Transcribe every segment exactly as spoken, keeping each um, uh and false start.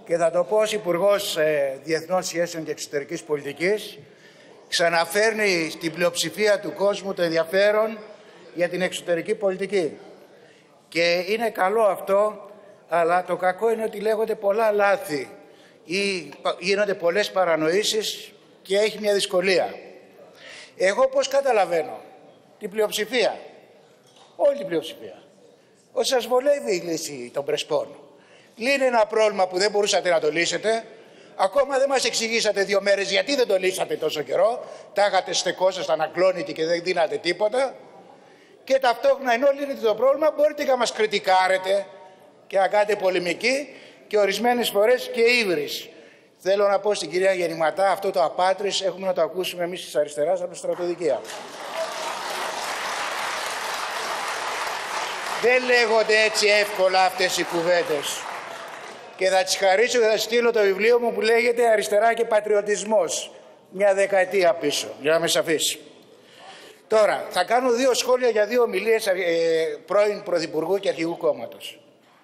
και θα το πω ως Υπουργός ε, Διεθνών Σχέσεων και Εξωτερικής Πολιτικής, ξαναφέρνει στην πλειοψηφία του κόσμου το ενδιαφέρον για την εξωτερική πολιτική. Και είναι καλό αυτό, αλλά το κακό είναι ότι λέγονται πολλά λάθη ή γίνονται πολλές παρανοήσεις και έχει μια δυσκολία. Εγώ πώς καταλαβαίνω την πλειοψηφία, όλη την πλειοψηφία, ότι σας βολεύει η λύση των Πρεσπών. Λύνει ένα πρόβλημα που δεν μπορούσατε να το λύσετε. Ακόμα δεν μας εξηγήσατε δύο μέρες γιατί δεν το λύσατε τόσο καιρό. Τα είχατε στεκόσασταν ακλόνητοι και δεν δίνατε τίποτα. Και ταυτόχρονα, ενώ λύνετε το πρόβλημα, μπορείτε να μας κριτικάρετε και να κάνετε πολεμική και ορισμένες φορές και ύβρις. Θέλω να πω στην κυρία Γεννηματά, αυτό το απάτρις έχουμε να το ακούσουμε εμείς της αριστεράς από τη στρατοδικεία. Δεν λέγονται έτσι εύκολα αυτές οι κουβέντες. Και θα τις χαρίσω και θα στείλω το βιβλίο μου που λέγεται «Αριστερά και Πατριωτισμός». Μια δεκαετία πίσω, για να με σαφίσει. Τώρα, θα κάνω δύο σχόλια για δύο ομιλίες ε, πρώην Πρωθυπουργού και Αρχηγού Κόμματος.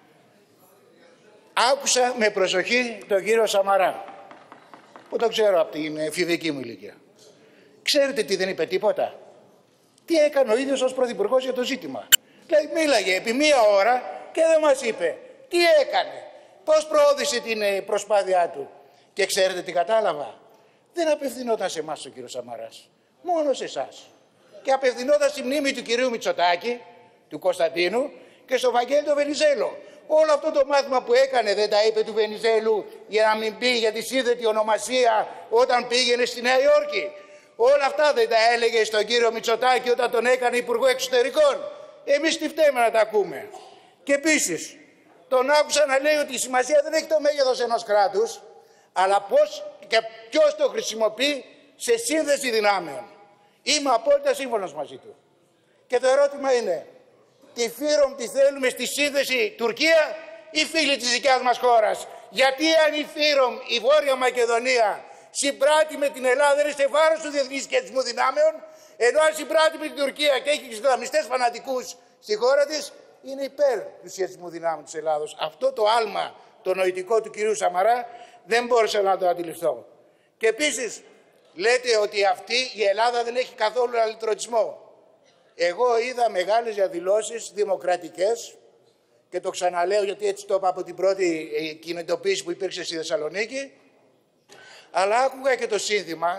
Άκουσα με προσοχή τον κύριο Σαμαρά, που το ξέρω από την εφηβική μου ηλικία. Ξέρετε τι δεν είπε τίποτα? Τι έκανε ο ίδιος ως Πρωθυπουργός για το ζήτημα? Δηλαδή μίλαγε επί μία ώρα και δεν μας είπε τι έκανε, πώς προώθησε την προσπάθειά του. Και ξέρετε τι κατάλαβα? Δεν απευθυνόταν σε εμάς ο κύριος Σαμαράς, μόνο σε εσάς. Και απευθυνόταν στη μνήμη του κυρίου Μητσοτάκη, του Κωνσταντίνου, και στο Βαγγέλη τον Βενιζέλο. Όλο αυτό το μάθημα που έκανε δεν τα είπε του Βενιζέλου για να μην πει για τη σύνδετη ονομασία όταν πήγαινε στη Νέα Υόρκη? Όλα αυτά δεν τα έλεγε στον κύριο Μητσοτάκη όταν τον έκανε Υπουργό Εξωτερικών? Εμείς τι φταίμε να τα ακούμε? Και επίσης, τον άκουσα να λέει ότι η σημασία δεν έχει το μέγεθος ενός κράτους, αλλά πώς και ποιος το χρησιμοποιεί σε σύνδεση δυνάμεων. Είμαι απόλυτα σύμφωνος μαζί του. Και το ερώτημα είναι, τη Φύρομ τη θέλουμε στη σύνδεση Τουρκία ή φίλοι της δικιάς μας χώρας? Γιατί αν η Φύρομ, η Βόρεια Μακεδονία, συμπράττει με την Ελλάδα, είναι σε βάρος του διεθνής σχετισμού δυνάμεων, ενώ αν συμπράττει με την Τουρκία και έχει Ισλαμιστές φανατικούς στη χώρα της, είναι υπέρ του σχετισμού δυνάμεων της Ελλάδος. Αυτό το άλμα, το νοητικό του κυρίου Σαμαρά, δεν μπόρεσα να το αντιληφθώ. Και επίσης, λέτε ότι αυτή η Ελλάδα δεν έχει καθόλου αλυτρωτισμό. Εγώ είδα μεγάλες διαδηλώσεις δημοκρατικές και το ξαναλέω γιατί έτσι το είπα από την πρώτη κινητοποίηση που υπήρξε στη Θεσσαλονίκη, αλλά άκουγα και το σύνθημα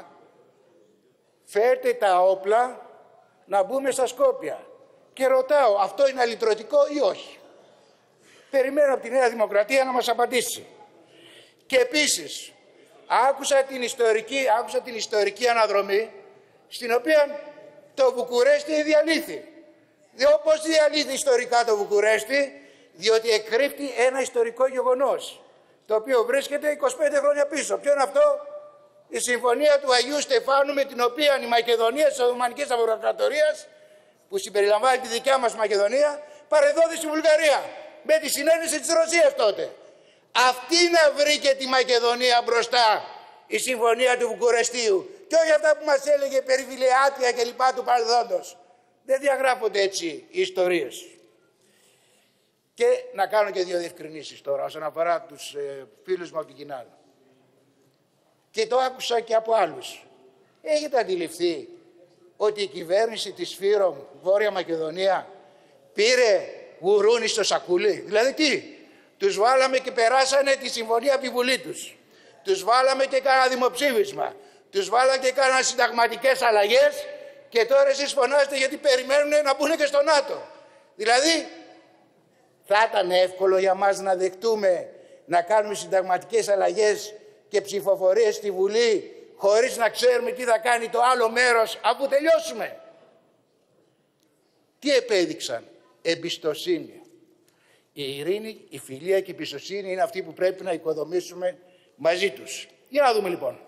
«Φέρτε τα όπλα να μπούμε στα Σκόπια». Και ρωτάω, αυτό είναι αλυτρωτικό ή όχι? Περιμένω από τη Νέα Δημοκρατία να μας απαντήσει. Και επίσης, άκουσα την ιστορική, άκουσα την ιστορική αναδρομή, στην οποία το Βουκουρέστι διαλύθη. Πώς διαλύθη ιστορικά το Βουκουρέστι? Διότι εκρύπτει ένα ιστορικό γεγονός, το οποίο βρίσκεται είκοσι πέντε χρόνια πίσω. Ποιο είναι αυτό? Η συμφωνία του Αγίου Στεφάνου, με την οποία η Μακεδονία της Οθωμανικής Αυτοκρατορίας, που συμπεριλαμβάνει τη δικιά μας Μακεδονία, παρεδόθη στη Βουλγαρία, με τη συνένεση της Ρωσίας τότε. Αυτή να βρήκε τη Μακεδονία μπροστά, η συμφωνία του Βουκουρεστίου, και όχι αυτά που μας έλεγε περί Βιλεάτια και λοιπά του παρελθόντος. Δεν διαγράφονται έτσι οι ιστορίες. Και να κάνω και δύο διευκρινήσεις τώρα όσον αφορά τους ε, φίλους μου από την Κινάλα. Και το άκουσα και από άλλους. Έχετε αντιληφθεί ότι η κυβέρνηση της Φύρομ, Βόρεια Μακεδονία, πήρε γουρούνι στο σακούλι? Δηλαδή τι? Τους βάλαμε και περάσανε τη συμφωνία από τη Βουλή τους. Τους βάλαμε και κάνα δημοψήφισμα. Τους βάλαμε και κάναν συνταγματικές αλλαγές και τώρα εσείς φωνάζετε γιατί περιμένουν να μπουν και στο ΝΑΤΟ. Δηλαδή, θα ήταν εύκολο για μας να δεχτούμε να κάνουμε συνταγματικές αλλαγές και ψηφοφορίες στη Βουλή χωρίς να ξέρουμε τι θα κάνει το άλλο μέρος αφού τελειώσουμε? Τι επέδειξαν? Εμπιστοσύνη. Η ειρήνη, η φιλία και η εμπιστοσύνη είναι αυτή που πρέπει να οικοδομήσουμε μαζί τους. Για να δούμε λοιπόν.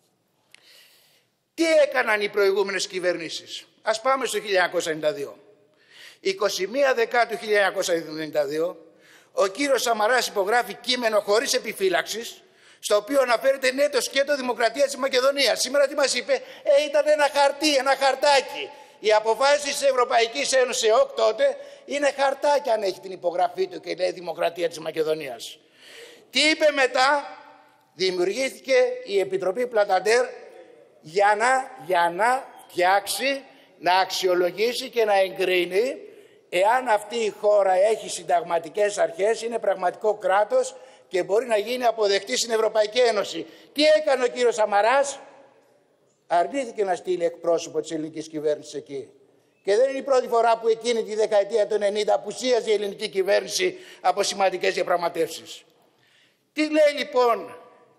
Τι έκαναν οι προηγούμενες κυβερνήσεις? Ας πάμε στο χίλια εννιακόσια ενενήντα δύο. είκοσι μία Δεκάτου χίλια εννιακόσια ενενήντα δύο, ο κύριος Σαμαράς υπογράφει κείμενο χωρίς επιφύλαξης, στο οποίο αναφέρεται ναι το σκέτο δημοκρατίας της Μακεδονίας. Σήμερα τι μας είπε? Ε, ήταν ένα χαρτί, ένα χαρτάκι. Οι αποφάσεις της Ευρωπαϊκής Ένωσης ΕΟΚ τότε είναι χαρτάκια αν έχει την υπογραφή του και λέει Δημοκρατία της Μακεδονίας. Τι είπε μετά? Δημιουργήθηκε η Επιτροπή Πλαταντέρ για να, για να φτιάξει, να αξιολογήσει και να εγκρίνει εάν αυτή η χώρα έχει συνταγματικές αρχές, είναι πραγματικό κράτος και μπορεί να γίνει αποδεκτή στην Ευρωπαϊκή Ένωση. Τι έκανε ο κύριος Σαμαράς? Αρνήθηκε να στείλει εκπρόσωπο της ελληνικής κυβέρνησης εκεί. Και δεν είναι η πρώτη φορά που εκείνη τη δεκαετία του ενενήντα απουσίαζε η ελληνική κυβέρνηση από σημαντικές διαπραγματεύσεις. Τι λέει λοιπόν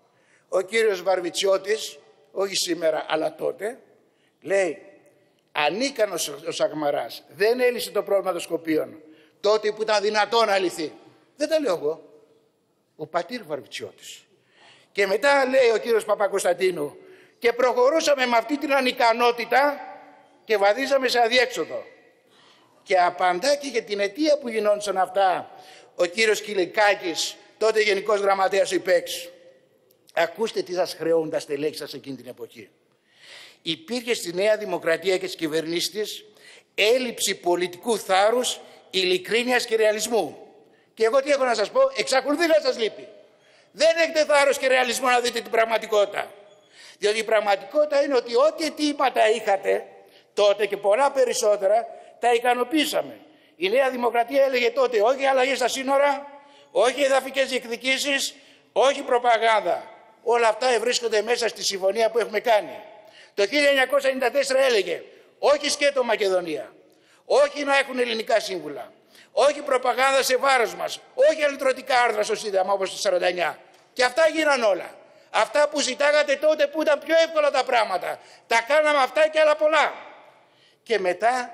ο κύριος Βαρβιτσιώτης, όχι σήμερα αλλά τότε? Λέει, ανίκανος ο Σαμαράς, δεν έλυσε το πρόβλημα των Σκοπίων τότε που ήταν δυνατόν να λυθεί. Δεν τα λέω εγώ, ο πατήρ Βαρβιτσιώτης. Και μετά λέει ο κύριος Παπακοσταντίνου, και προχωρούσαμε με αυτή την ανικανότητα και βαδίζαμε σε αδιέξοδο. Και απαντά και για την αιτία που γινόντουσαν αυτά ο κύριος Κυλικάκης, τότε Γενικός Γραμματέας ΥΠΕΞ. Ακούστε τι σας χρεώνουν τα στελέχη σας εκείνη την εποχή. Υπήρχε στη Νέα Δημοκρατία και στις κυβερνήσεις της έλλειψη πολιτικού θάρρους, ειλικρίνειας και ρεαλισμού. Και εγώ τι έχω να σας πω? Εξακολουθεί να σας λείπει. Δεν έχετε θάρρος και ρεαλισμό να δείτε την πραγματικότητα. Διότι η πραγματικότητα είναι ότι ό,τι αιτήματα είχατε τότε και πολλά περισσότερα τα ικανοποίησαμε. Η Νέα Δημοκρατία έλεγε τότε όχι αλλαγές στα σύνορα, όχι εδαφικές διεκδικήσεις, όχι προπαγάνδα. Όλα αυτά βρίσκονται μέσα στη συμφωνία που έχουμε κάνει. Το χίλια εννιακόσια ενενήντα τέσσερα έλεγε όχι σκέτο Μακεδονία, όχι να έχουν ελληνικά σύμβουλα, όχι προπαγάνδα σε βάρος μας, όχι αλυτρωτικά άρθρα στο Σύνταγμα όπως το σαράντα εννιά. Και αυτά γίναν όλα. Αυτά που ζητάγατε τότε που ήταν πιο εύκολα τα πράγματα. Τα κάναμε αυτά και άλλα πολλά. Και μετά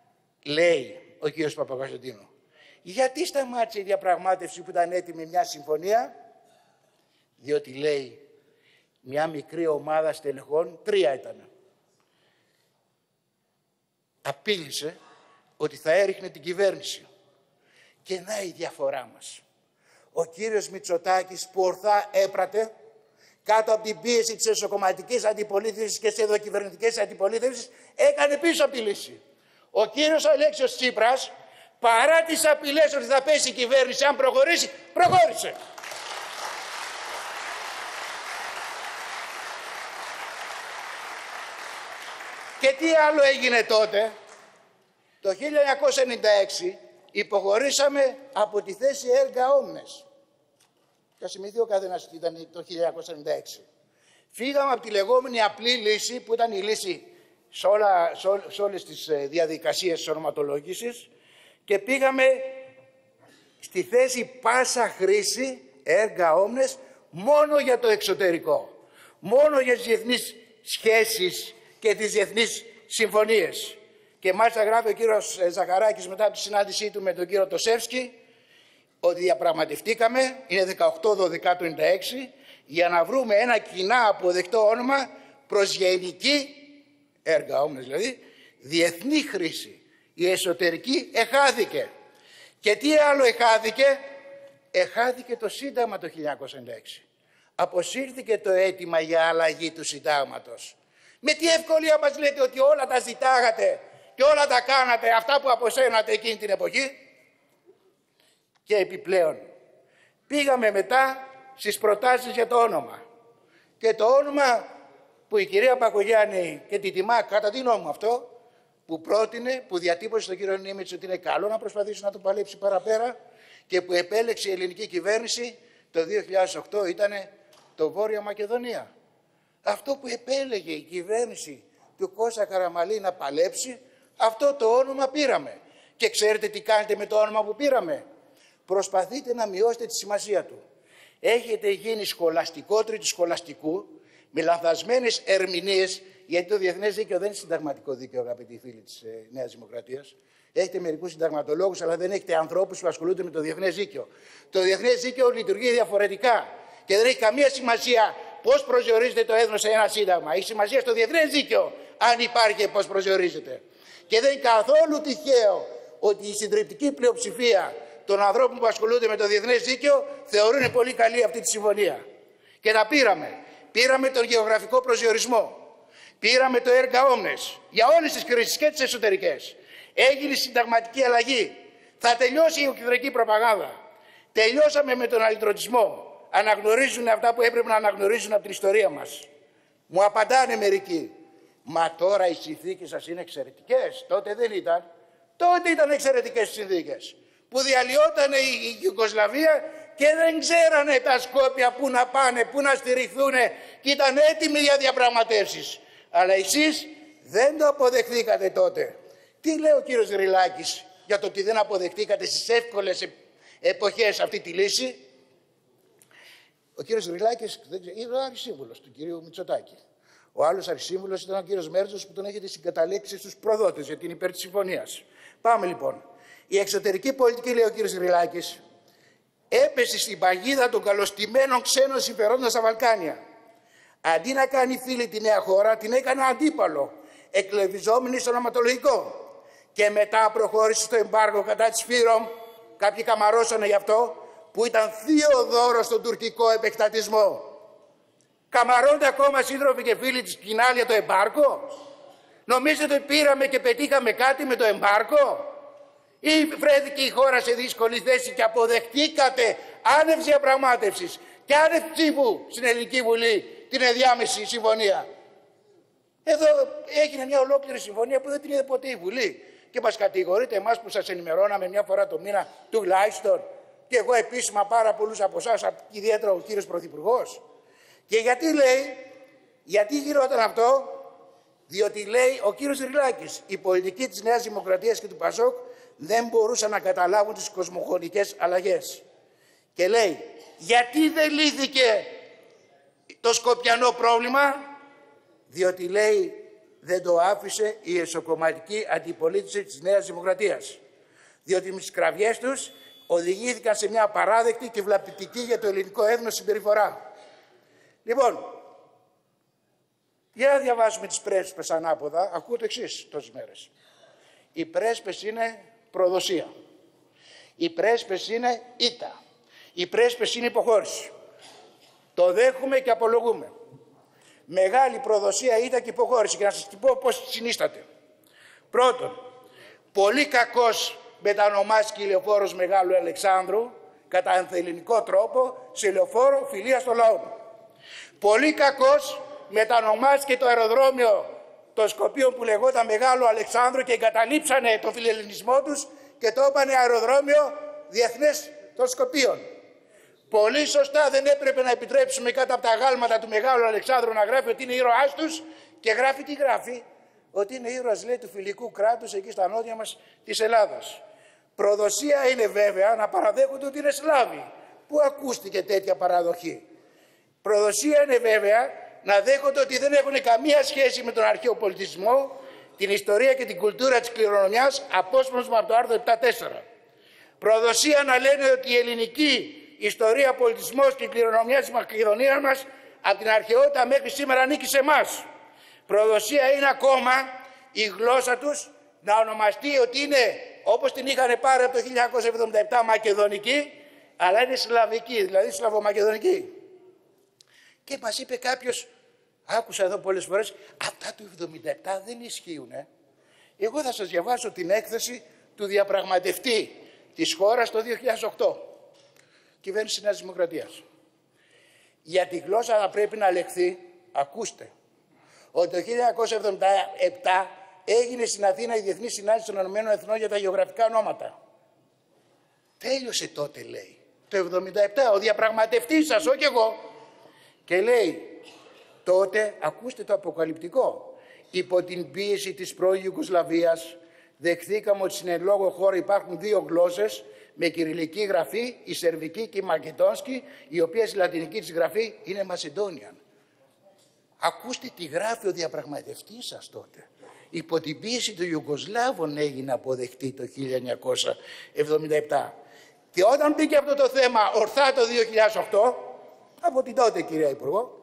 λέει ο κύριος Παπακοσταντίνου, γιατί σταμάτησε η διαπραγμάτευση που ήταν έτοιμη μια συμφωνία? Διότι λέει μια μικρή ομάδα στελεχών, τρία ήταν, απείλησε ότι θα έριχνε την κυβέρνηση. Και να η διαφορά μας. Ο κύριος Μητσοτάκης που ορθά έπρατε κάτω από την πίεση της εσωκομματικής αντιπολίτευσης και της εδωκυβερνητικής αντιπολίτευσης έκανε πίσω από τη λύση. Ο κύριος Αλέξιος Τσίπρας, παρά τις απειλές ότι θα πέσει η κυβέρνηση αν προχωρήσει, προχώρησε. Και τι άλλο έγινε τότε? Το χίλια εννιακόσια ενενήντα έξι υποχωρήσαμε από τη θέση έργα όμνες. Και ας θυμηθεί ο καθένας τι ήταν το χίλια εννιακόσια ενενήντα έξι. Φύγαμε από τη λεγόμενη απλή λύση που ήταν η λύση σε, όλα, σε, ό, σε όλες τις διαδικασίες της ονοματολόγησης και πήγαμε στη θέση πάσα χρήση έργα όμνες μόνο για το εξωτερικό. Μόνο για τις διεθνείς σχέσεις και τις διεθνείς συμφωνίες. Και μάλιστα γράφει ο κύριος Ζαχαράκης μετά από τη συνάντησή του με τον κύριο Τοσεύσκη ότι διαπραγματευτήκαμε, είναι δεκαοκτώ δώδεκα του ενενήντα έξι, για να βρούμε ένα κοινά αποδεκτό όνομα προς γενική, έργα όμως δηλαδή, διεθνή χρήση. Η εσωτερική εχάθηκε. Και τι άλλο εχάθηκε? Εχάθηκε το Σύνταγμα το χίλια εννιακόσια ενενήντα έξι. Αποσύρθηκε το αίτημα για αλλαγή του Συντάγματος. Με τι ευκολία μας λέτε ότι όλα τα ζητάγατε και όλα τα κάνατε αυτά που αποσένατε εκείνη την εποχή? Και επιπλέον πήγαμε μετά στις προτάσεις για το όνομα. Και το όνομα που η κυρία Μπακογιάννη και τη τιμά κατά τη νόμου αυτό, που πρότεινε, που διατύπωσε στον κύριο Νίμιτς ότι είναι καλό να προσπαθήσει να το παλέψει παραπέρα και που επέλεξε η ελληνική κυβέρνηση το δύο χιλιάδες οκτώ ήταν το Βόρεια Μακεδονία. Αυτό που επέλεγε η κυβέρνηση του Κώστα Καραμαλή να παλέψει, αυτό το όνομα πήραμε. Και ξέρετε τι κάνετε με το όνομα που πήραμε? Προσπαθείτε να μειώσετε τη σημασία του. Έχετε γίνει σχολαστικότροι του σχολαστικού, με λανθασμένες ερμηνείες, γιατί το διεθνές δίκαιο δεν είναι συνταγματικό δίκαιο, αγαπητοί φίλοι της ε, Νέας Δημοκρατίας. Έχετε μερικούς συνταγματολόγους, αλλά δεν έχετε ανθρώπους που ασχολούνται με το διεθνές δίκαιο. Το διεθνές δίκαιο λειτουργεί διαφορετικά και δεν έχει καμία σημασία πώς προσδιορίζεται το έθνος σε ένα σύνταγμα. Έχει σημασία στο διεθνές δίκαιο, αν υπάρχει πώς προσδιορίζεται. Και δεν είναι καθόλου τυχαίο ότι η συντριπτική πλειοψηφία των ανθρώπων που ασχολούνται με το διεθνές δίκαιο θεωρούν πολύ καλή αυτή τη συμφωνία. Και τα πήραμε. Πήραμε τον γεωγραφικό προσδιορισμό. Πήραμε το έργα όμνες για όλες τις κρίσεις και τις εσωτερικές. Έγινε συνταγματική αλλαγή. Θα τελειώσει η οκυδρική προπαγάνδα. Τελειώσαμε με τον αλυτρωτισμό. αναγνωρίζουν αυτά που έπρεπε να αναγνωρίζουν από την ιστορία μας. Μου απαντάνε μερικοί, μα τώρα οι συνθήκες σας είναι εξαιρετικές. Τότε δεν ήταν. Τότε ήταν εξαιρετικές οι συνθήκες. Που διαλυόταν η Ιουγκοσλαβία και δεν ξέρανε τα Σκόπια πού να πάνε, πού να στηριχθούν και ήταν έτοιμοι για διαπραγματεύσεις. Αλλά εσείς δεν το αποδεχθήκατε τότε. Τι λέει ο κύριος Γρυλάκης για το ότι δεν αποδεχτήκατε στις εύκολες εποχές αυτή τη λύση? Ο κύριος Γρυλάκης είναι ο αρχισύμβουλος του κυρίου Μητσοτάκη. Ο άλλος αρχισύμβουλος ήταν ο κύριος Μέρζος που τον έχετε συγκαταλέξει στους προδότες για την υπέρ της συμφωνίας. Πάμε λοιπόν. Η εξωτερική πολιτική, λέει ο κύριος Γρυλάκης, έπεσε στην παγίδα των καλωστημένων ξένων συμφερόντων στα Βαλκάνια. Αντί να κάνει φίλη τη νέα χώρα, την έκανε αντίπαλο, εκλεβιζόμενη στο ονοματολογικό. Και μετά προχώρησε στο εμπάργο κατά της Φύρομ, κάποιοι καμαρώσανε γι' αυτό, που ήταν θείο δώρο στον τουρκικό επεκτατισμό. Καμαρώνται ακόμα σύντροφοι και φίλοι της κοινάλια το εμπάρκο? Νομίζετε ότι πήραμε και πετύχαμε κάτι με το εμπάρκο? Ή βρέθηκε η χώρα σε δύσκολη θέση και αποδεχτήκατε άνευ διαπραγμάτευσης και άνευ ψήφου στην Ελληνική Βουλή την ενδιάμεση συμφωνία? Εδώ έγινε μια ολόκληρη συμφωνία που δεν την είδε ποτέ η Βουλή. Και μας κατηγορείτε εμάς που σας ενημερώναμε μια φορά το μήνα τουλάχιστον, και εγώ επίσημα πάρα πολλούς από εσάς, ιδιαίτερα ο κύριος Πρωθυπουργός. Και γιατί λέει, γιατί γινόταν αυτό? Διότι λέει ο κύριος Γρυλάκης, η πολιτική της Νέας Δημοκρατίας και του Πασόκ δεν μπορούσαν να καταλάβουν τις κοσμογονικές αλλαγές. Και λέει, γιατί δεν λύθηκε το σκοπιανό πρόβλημα? Διότι λέει, δεν το άφησε η εσωκομματική αντιπολίτευση της Νέας Δημοκρατίας. Διότι με τις κραυγές τους οδηγήθηκαν σε μια απαράδεκτη και βλαπτική για το ελληνικό έθνος συμπεριφορά. Λοιπόν, για να διαβάσουμε τις πρέσπες ανάποδα, ακούω το εξής τόσες μέρες. Οι πρέσπες είναι προδοσία. Οι πρέσπες είναι ήττα. Οι πρέσπες είναι υποχώρηση. Το δέχουμε και απολογούμε. Μεγάλη προδοσία, ήττα και υποχώρηση. Και να σας πω πώς συνίσταται. Πρώτον, πολύ κακός μετανομάστηκε η λεωφόρος Μεγάλου Αλεξάνδρου κατά ανθελληνικό τρόπο σε λεωφόρο φιλίας των λαών. Πολύ κακός μετανομάστηκε το αεροδρόμιο των Σκοπίων που λεγόταν Μεγάλο Αλεξάνδρου και εγκαταλείψανε τον φιλελληνισμό τους και το έπανε αεροδρόμιο διεθνές των Σκοπίων. Πολύ σωστά δεν έπρεπε να επιτρέψουμε κάτω από τα γάλματα του Μεγάλου Αλεξάνδρου να γράφει ότι είναι ήρωάς τους και γράφει τι γράφει? Ότι είναι ήρωας, λέει, του φιλικού κράτους εκεί στα νότια μας της Ελλάδας. Προδοσία είναι βέβαια να παραδέχονται ότι είναι Σλάβοι. Πού ακούστηκε τέτοια παραδοχή? Προδοσία είναι βέβαια να δέχονται ότι δεν έχουν καμία σχέση με τον αρχαίο πολιτισμό, την ιστορία και την κουλτούρα της κληρονομιάς, απόσπασμα από το άρθρο επτά τέσσερα. Προδοσία να λένε ότι η ελληνική ιστορία, πολιτισμός και η κληρονομιά της Μακεδονίας μας από την αρχαιότητα μέχρι σήμερα ανήκει σε εμάς. Προδοσία είναι ακόμα η γλώσσα τους να ονομαστεί ότι είναι, όπως την είχαν πάρει από το χίλια εννιακόσια εβδομήντα επτά, μακεδονική, αλλά είναι σλαβική, δηλαδή σλαβομακεδονική. Και μας είπε κάποιος, άκουσα εδώ πολλές φορές, αυτά του εβδομήντα επτά δεν ισχύουν. Ε. Εγώ θα σας διαβάσω την έκθεση του διαπραγματευτή της χώρας το δύο χιλιάδες οκτώ. Κυβέρνηση Νέας Δημοκρατίας. Για τη γλώσσα θα πρέπει να λεχθεί, ακούστε, ότι το χίλια εννιακόσια εβδομήντα επτά έγινε στην Αθήνα η Διεθνή Συνάντηση των Ηνωμένων Εθνών για τα γεωγραφικά ονόματα. Τέλειωσε τότε, λέει, το εβδομήντα επτά, ο διαπραγματευτής σας, όχι εγώ. Και λέει, τότε, ακούστε το αποκαλυπτικό, υπό την πίεση της πρώην Ιουγκοσλαβίας, δεχθήκαμε ότι στην εν λόγω χώρα υπάρχουν δύο γλώσσες με κυριλική γραφή, η σερβική και η μακεδόνσκη, η οποία στη λατινική της γραφή είναι Macedonian. Ακούστε τι γράφει ο διαπραγματευτής σας τότε. Υπό την πίεση των Ιουγκοσλάβων έγινε αποδεκτή το χίλια εννιακόσια εβδομήντα επτά. Και όταν μπήκε αυτό το θέμα ορθά το δύο χιλιάδες οκτώ, από την τότε κυρία Υπουργό,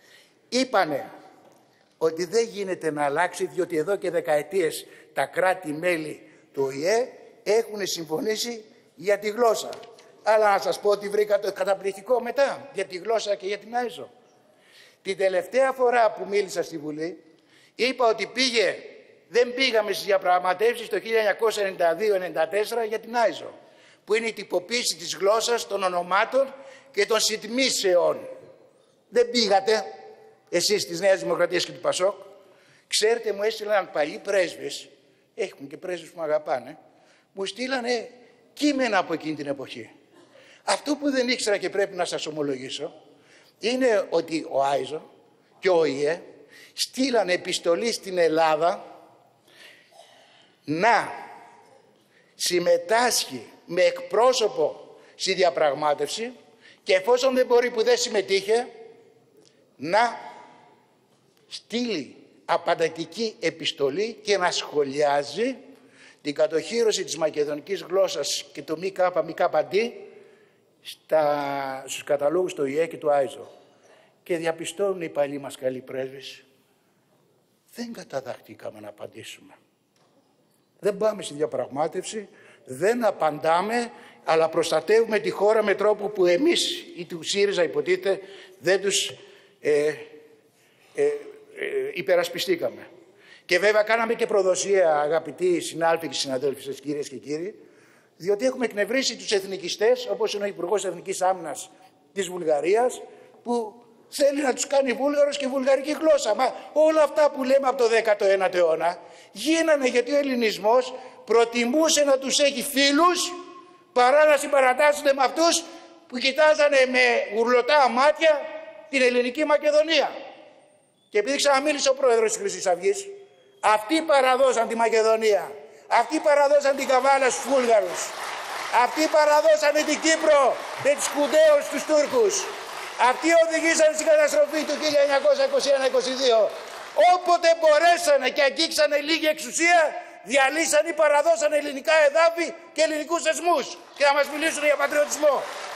είπανε ότι δεν γίνεται να αλλάξει, διότι εδώ και δεκαετίες τα κράτη-μέλη του Ο Η Ε έχουν συμφωνήσει για τη γλώσσα. Αλλά να σας πω ότι βρήκα το καταπληκτικό μετά, για τη γλώσσα και για την Άιζο. Την τελευταία φορά που μίλησα στη Βουλή, είπα ότι πήγε, δεν πήγαμε στις διαπραγματεύσεις το χίλια εννιακόσια ενενήντα δύο ενενήντα τέσσερα για την Άιζο, που είναι η τυποποίηση της γλώσσας των ονομάτων και των συντμήσεων. Δεν πήγατε εσείς της Νέας Δημοκρατίας και του Πασόκ. Ξέρετε, μου έστειλαν παλιοί πρέσβες, έχουν και πρέσβες που με αγαπάνε, μου στείλανε κείμενα από εκείνη την εποχή. Αυτό που δεν ήξερα και πρέπει να σας ομολογήσω είναι ότι ο Άιζο και ο ΙΕ στείλανε επιστολή στην Ελλάδα να συμμετάσχει με εκπρόσωπο στη διαπραγμάτευση και εφόσον δεν μπορεί, που δεν συμμετείχε, να στείλει απαντατική επιστολή και να σχολιάζει την κατοχύρωση της μακεδονικής γλώσσας και του ΜΚ στα, στους καταλόγους του ΙΕ και του Άιζο. Και διαπιστώνουν οι παλιοί μας καλοί πρέσβεις, δεν καταδαχτήκαμε να απαντήσουμε. Δεν πάμε στη διαπραγμάτευση, δεν απαντάμε, αλλά προστατεύουμε τη χώρα με τρόπο που εμείς ή του ΣΥΡΙΖΑ υποτίθεται δεν τους ε, ε, ε, υπερασπιστήκαμε. Και βέβαια κάναμε και προδοσία, αγαπητοί συνάδελφοι και συναδέλφοι σας, κυρίες και κύριοι, διότι έχουμε εκνευρίσει τους εθνικιστές, όπως είναι ο Υπουργός Εθνικής Άμυνας της Βουλγαρίας, που θέλει να τους κάνει Βούλγαρος και βουλγαρική γλώσσα. Μα όλα αυτά που λέμε από το δέκατο ένατο αιώνα γίνανε γιατί ο ελληνισμός προτιμούσε να τους έχει φίλους παρά να συμπαρατάσσονται με αυτούς που κοιτάζανε με γουρλωτά μάτια την ελληνική Μακεδονία. Και επειδή ξαναμίλησε ο πρόεδρος της Χρυσής Αυγής, αυτοί παραδώσαν τη Μακεδονία. Αυτοί παραδώσαν την Καβάλα στους Βούλγαρους. Αυτοί παραδώσαν την Κύπρο με τους Κουντέους στους Τούρκους. Αυτοί οδηγήσαν στην καταστροφή του χίλια εννιακόσια είκοσι ένα είκοσι δύο. Όποτε μπορέσανε και αγγίξανε λίγη εξουσία, διαλύσαν ή παραδώσαν ελληνικά εδάφη και ελληνικούς θεσμούς και να μας μιλήσουν για πατριωτισμό.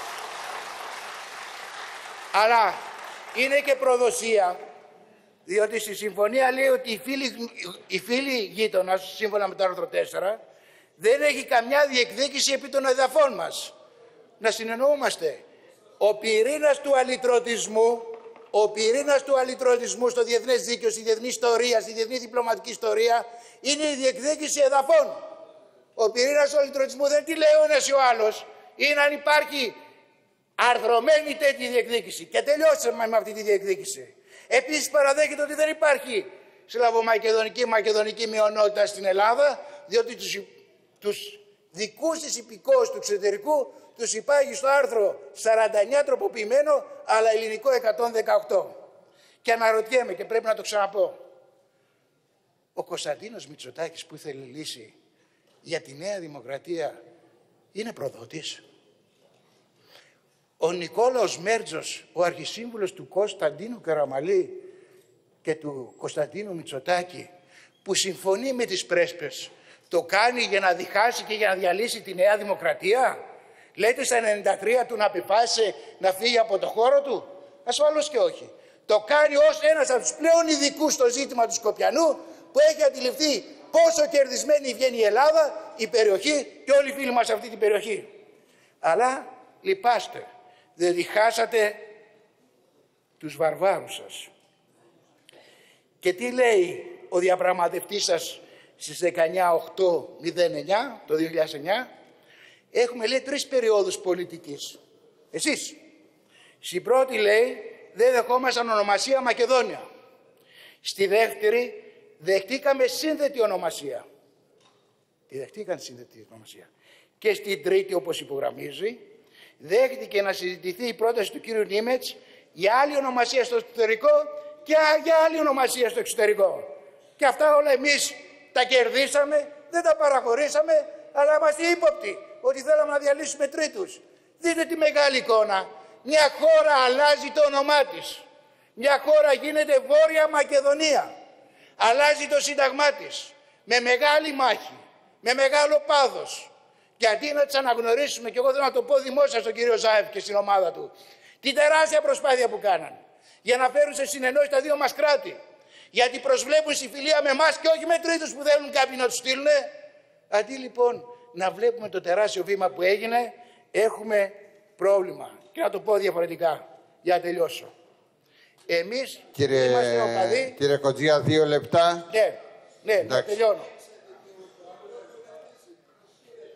Αλλά είναι και προδοσία, διότι στη συμφωνία λέει ότι οι φίλοι, οι φίλοι γείτονας, σύμφωνα με το άρθρο τέσσερα, δεν έχει καμιά διεκδίκηση επί των εδαφών μας. Να συνεννοούμαστε. Ο πυρήνας του αλυτρωτισμού, ο πυρήνας του αλυτρωτισμού στο διεθνές δίκαιο, στη διεθνή ιστορία, στη διεθνή διπλωματική ιστορία, είναι η διεκδίκηση εδαφών. Ο πυρήνας του αλυτρωτισμού δεν τι λέει ο ένας ή ο άλλος, είναι αν υπάρχει αρθρωμένη τέτοια διεκδίκηση. Και τελειώσαμε με αυτή τη διεκδίκηση. Επίσης παραδέχεται ότι δεν υπάρχει σλαβομακεδονική μακεδονική μειονότητα στην Ελλάδα, διότι τους, τους δικούς της υπηκόους του εξωτερικού τους υπάγει στο άρθρο σαράντα εννιά τροποποιημένο, αλλά ελληνικό εκατόν δεκαοκτώ. Και αναρωτιέμαι, και πρέπει να το ξαναπώ, ο Κωνσταντίνος Μητσοτάκης που ήθελε λύση για τη Νέα Δημοκρατία είναι προδότης. Ο Νικόλαος Μέρτζος, ο αρχισύμβουλος του Κωνσταντίνου Καραμαλή και του Κωνσταντίνου Μητσοτάκη, που συμφωνεί με τις πρέσπες, το κάνει για να διχάσει και για να διαλύσει τη Νέα Δημοκρατία. Λέτε στα ενενήντα τρία του να αποφάσισε να φύγει από το χώρο του. Ασφαλώς και όχι. Το κάνει ως ένας από τους πλέον ειδικούς στο ζήτημα του Σκοπιανού, που έχει αντιληφθεί πόσο κερδισμένη βγαίνει η Ελλάδα, η περιοχή και όλοι οι φίλοι μας σε αυτή την περιοχή. Αλλά λυπάστε, διότι χάσατε τους βαρβάρους σας. Και τι λέει ο διαπραγματευτής σας στις δεκαεννιά οκτώ μηδέν εννιά το δύο χιλιάδες εννιά, έχουμε λέει τρεις περιόδους πολιτικής. Εσείς. Στην πρώτη λέει δεν δεχόμασταν ονομασία Μακεδόνια. Στη δεύτερη δεχτήκαμε σύνθετη ονομασία. Τη δεχτήκαν σύνθετη ονομασία. Και στην τρίτη, όπως υπογραμμίζει, δέχτηκε να συζητηθεί η πρόταση του κύριου Νίμετς για άλλη ονομασία στο εξωτερικό και για άλλη ονομασία στο εξωτερικό. Και αυτά όλα εμείς τα κερδίσαμε, δεν τα παραχωρήσαμε, αλλά είμαστε ύποπτοι ότι θέλαμε να διαλύσουμε τρίτους. Δείτε τη μεγάλη εικόνα. Μια χώρα αλλάζει το όνομά της. Μια χώρα γίνεται Βόρεια Μακεδονία. Αλλάζει το σύνταγμά της. Με μεγάλη μάχη. Με μεγάλο πάθος. Και αντί να τις αναγνωρίσουμε, και εγώ θέλω να το πω δημόσια στον κύριο Ζάεφ και στην ομάδα του, την τεράστια προσπάθεια που κάναν για να φέρουν σε συνεννόηση τα δύο μας κράτη. Γιατί προσβλέπουν συμφιλία με εμάς και όχι με τρίτους που θέλουν κάποιοι να τους στείλουν. Αντί λοιπόν να βλέπουμε το τεράστιο βήμα που έγινε, έχουμε πρόβλημα. Και να το πω διαφορετικά, για να τελειώσω. Εμείς κύριε, είμαστε οπαδοί. Κύριε Κοτζία, δύο λεπτά. Ναι, ναι, να τελειώνω.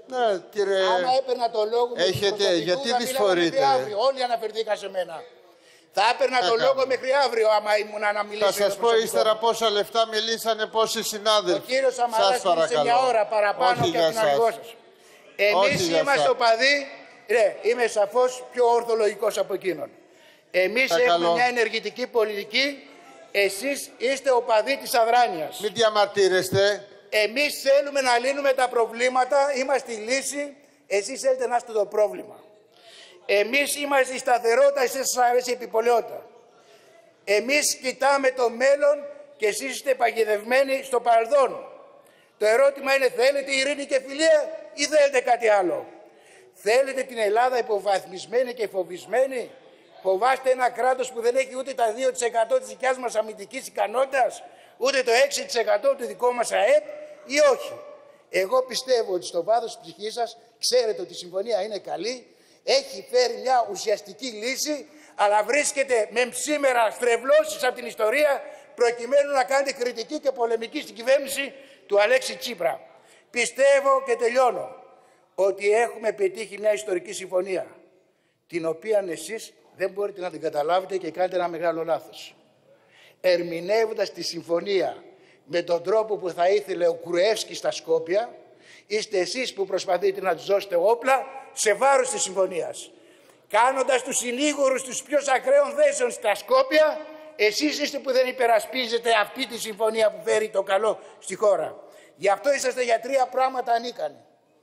Ναι, κύριε... Άμα έπαιρνα το λόγο μου... Έχετε, γιατί δυσφορείτε. Όλοι αναφερθήκαν σε μένα. Θα έπαιρνα το λόγο μέχρι αύριο, άμα ήμουν να μιλήσω. Θα σας πω ύστερα πόσα λεφτά μιλήσανε πόσοι συνάδελφοι. Ο κύριος Σαμαράς μίλησε μια ώρα παραπάνω Όχι και από την αργό σας. Εμείς είμαστε οπαδοί, ναι, είμαι σαφώς πιο ορθολογικός από εκείνον. Εμείς έχουμε καλό. μια ενεργητική πολιτική, εσείς είστε οπαδοί της αδράνειας. Μην διαμαρτύρεστε. Εμείς θέλουμε να λύνουμε τα προβλήματα, είμαστε η λύση, εσείς θέλετε να είστε το πρόβλημα. Εμείς είμαστε η σταθερότητα, εσείς σας αρέσει η επιπολαιότητα. Εμείς κοιτάμε το μέλλον και εσείς είστε παγιδευμένοι στο παρελθόν. Το ερώτημα είναι, θέλετε ειρήνη και φιλία ή θέλετε κάτι άλλο? Θέλετε την Ελλάδα υποβαθμισμένη και φοβισμένη? Φοβάστε ένα κράτος που δεν έχει ούτε τα δύο τοις εκατό της δικιάς μας αμυντικής ικανότητας, ούτε το έξι τοις εκατό του δικό μας ΑΕΠ ή όχι? Εγώ πιστεύω ότι στο βάθος της ψυχής σας ξέρετε ότι η συμφωνία είναι καλή, έχει φέρει μια ουσιαστική λύση, αλλά βρίσκεται με σήμερα στρεβλώσεις από την ιστορία προκειμένου να κάνετε κριτική και πολεμική στην κυβέρνηση του Αλέξη Τσίπρα. Πιστεύω και τελειώνω ότι έχουμε πετύχει μια ιστορική συμφωνία, την οποία εσείς δεν μπορείτε να την καταλάβετε και κάνετε ένα μεγάλο λάθος. Ερμηνεύοντας τη συμφωνία με τον τρόπο που θα ήθελε ο Κρουεύσκη στα Σκόπια, είστε εσείς που προσπαθείτε να τους δώσετε όπλα σε βάρος της συμφωνίας. Κάνοντας τους συνήγορους τους πιο ακραίων θέσεων στα Σκόπια, εσείς είστε που δεν υπερασπίζετε αυτή τη συμφωνία που φέρει το καλό στη χώρα. Γι' αυτό είσαστε για τρία πράγματα ανίκανοι.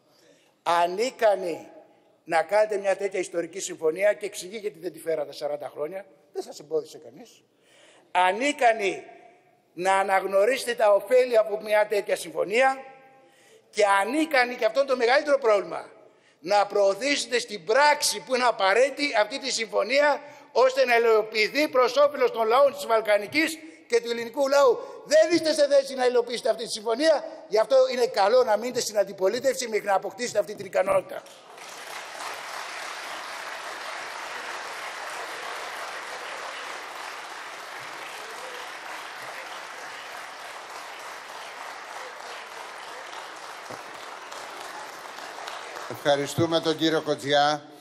Ανίκανοι να κάνετε μια τέτοια ιστορική συμφωνία και εξηγεί γιατί δεν τη φέρατε σαράντα χρόνια. Δεν σας εμπόδισε κανείς. Ανίκανοι να αναγνωρίσετε τα ωφέλη από μια τέτοια συμφωνία και ανίκανοι, και αυτό είναι το μεγαλύτερο πρόβλημα, να προωθήσετε στην πράξη που είναι απαραίτητη αυτή τη συμφωνία ώστε να υλοποιηθεί προς όφελος των λαών της Βαλκανικής και του ελληνικού λαού. Δεν είστε σε θέση να υλοποιήσετε αυτή τη συμφωνία, γι' αυτό είναι καλό να μείνετε στην αντιπολίτευση μέχρι να αποκτήσετε αυτή την ικανότητα. Ευχαριστούμε τον κύριο Κοτζιά.